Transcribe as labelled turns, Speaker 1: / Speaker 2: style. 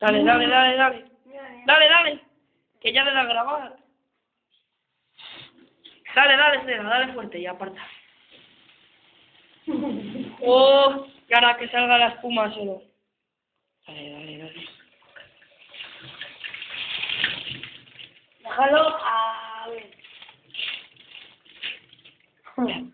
Speaker 1: Dale, dale, dale, dale. Dale, dale. Que ya le da a grabar. Dale, dale, Cera, dale fuerte y aparta. Oh, y ahora que salga la espuma solo. Dale, dale, dale.
Speaker 2: Déjalo a ver.